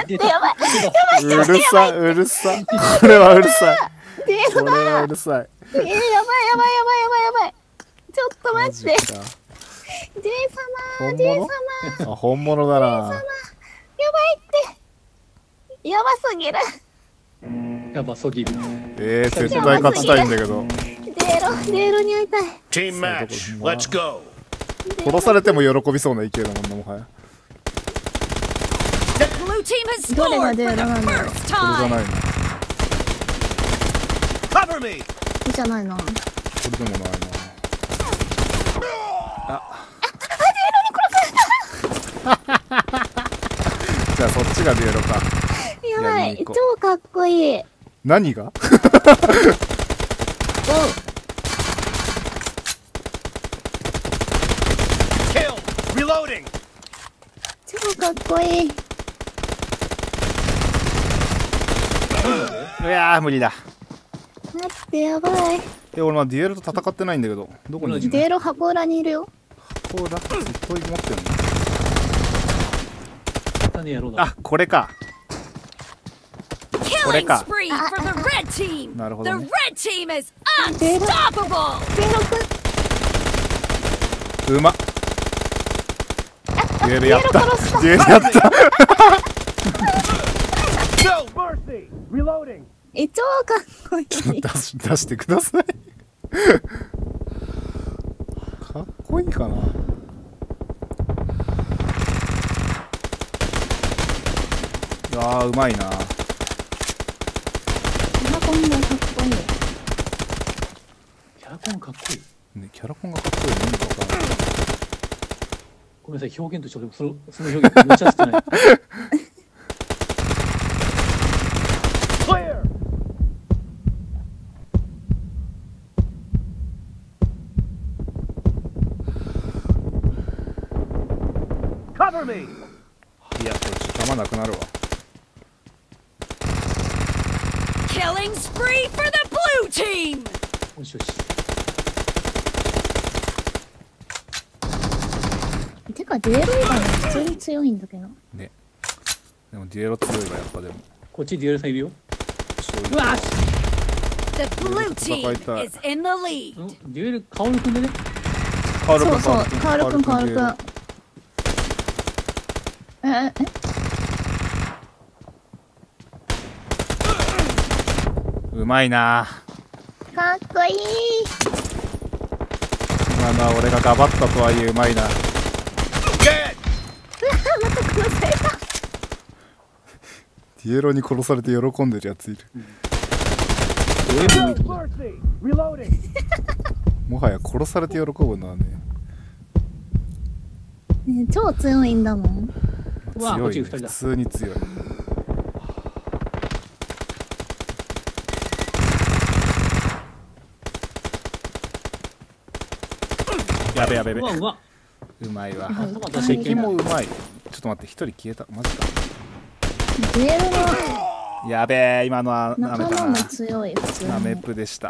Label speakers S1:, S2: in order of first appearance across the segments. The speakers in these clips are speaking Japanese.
S1: ってやばい。
S2: うるさい、うるさい。これはうるさい。これはうるさい。
S1: やばい。ちょっと待って。J 様。
S2: あ、本物だな。
S1: やばいって。やばすぎる。
S3: やばすぎる。
S2: 絶対勝ちたいんだけど。
S1: デロに会いたい。
S4: Team match, let's go.
S2: 殺されても喜びそうな勢いだもんな、もはや。
S1: どれがデロなんだろう。
S2: これじゃないの。
S4: Cover me.
S1: じゃないな。
S2: これでもないな。じゃあそっちがデロか。
S1: やばい、超かっこいい。
S2: 何が
S1: 超かっこいい。
S2: いやー無理だ。
S1: 待ってやばい。
S2: 俺まだデュエルと戦ってないんだけど、どこにいるの？
S1: デロ箱裏にいるよ。
S2: 箱裏ずっと持ってんの？あ、これか。これか。なるほどね。うまっ。デュエルやった。デュエルやった。
S1: 超かっこいい。
S2: 出してください。かっこいいかな。うまいな。
S1: キャラコンがかっこいい。
S3: キャラコンかっこいい。
S2: ね、キャラコンがかっこいい。何か分からない。
S3: ごめんなさい、表現としてその表現持ち合わせてない。
S2: いや、こっち弾なくなるわ。
S3: よしよし。
S1: てかデュエロ以外は普通に強いんだけど
S2: ね。でもデュエロ強いわ、やっぱ。でも
S3: こっちデュエルさんいるよ。
S2: うわっ、
S3: デュエルカオルくんでね。
S2: カオルくん、
S1: カオルくん。
S2: うまいな。
S1: かっこいい。
S2: 今のは俺がガバったとはいえうまいな。
S1: また殺された。
S2: デュエロに殺されて喜んでるやついる。もはや殺されて喜ぶのはね。
S1: 超強いんだもん。
S2: 強い、普通に強い。やべ。うまいわ。敵もうまい。ちょっと待って、一人消えた。マジか。
S1: デュエルの
S2: やべえ、今のはナメ
S1: 仲間も強い。普通に
S2: ナメプでした。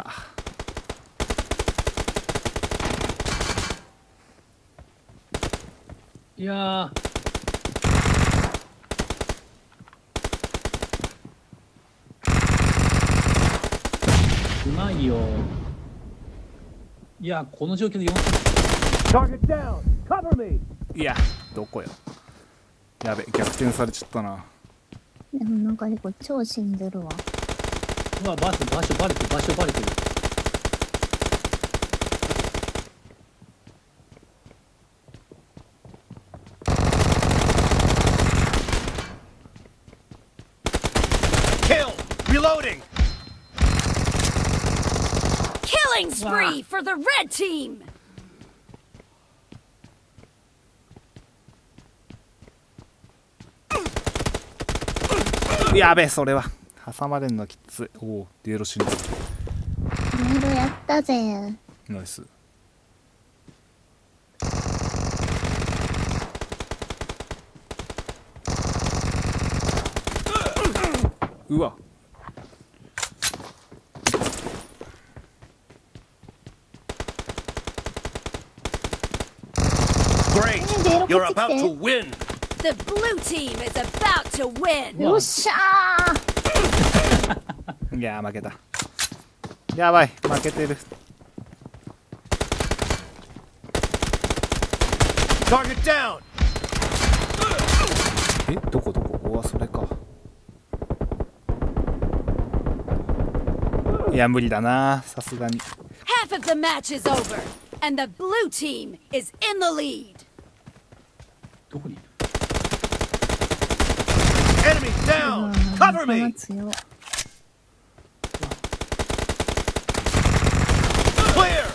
S3: いやうまいよ。いや、この状況で4。
S2: いや、どこよ。やべ、逆転されちゃったな。
S1: でもなんか結構超死んでるわ。
S3: うわ、場所バレてる。
S5: Killing spree for the red team.
S2: やべえ、それは挟まれんのきつい。おお、デュエロ死んでる。
S1: デュエロやったぜ。
S2: ナイス。うわ。
S4: Great! You're about to win!
S5: The blue team is about to win.
S1: よっしゃー。
S2: いやー負けた。やばい負けてる。
S4: Target down.
S2: えどこどこ。おわそれか。いや無理だなさすがに。
S5: Half of the match is over, and the blue team is in the lead.
S3: どこに？
S4: Enemy down. Cover me.
S1: 強い。
S4: Clear.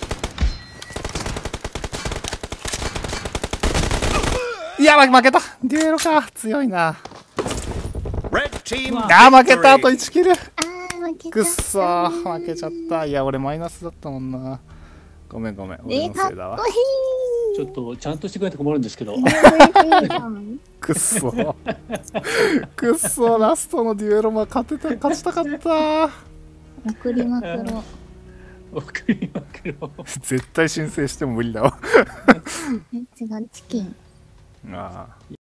S2: いや負けた。デュエロか強いな。
S4: Red team.
S2: あー負けた。あと
S4: victory.
S2: 1キル。
S1: あー、負け
S2: くっ
S1: た。
S2: そー負けちゃった。いや俺マイナスだったもんな。ごめんごめん俺の
S1: かっ
S2: せいだわ
S1: こ。い
S3: ちょっとちゃんとしてくれて困るんですけど。
S1: い。MVP じゃん。
S2: くっそくっそラストのデュエロも勝ちたかった。
S1: 送りまくろう。
S3: 送りまくろう。
S2: 絶対申請しても無理だわ
S1: え、違う、チキン。
S2: ああ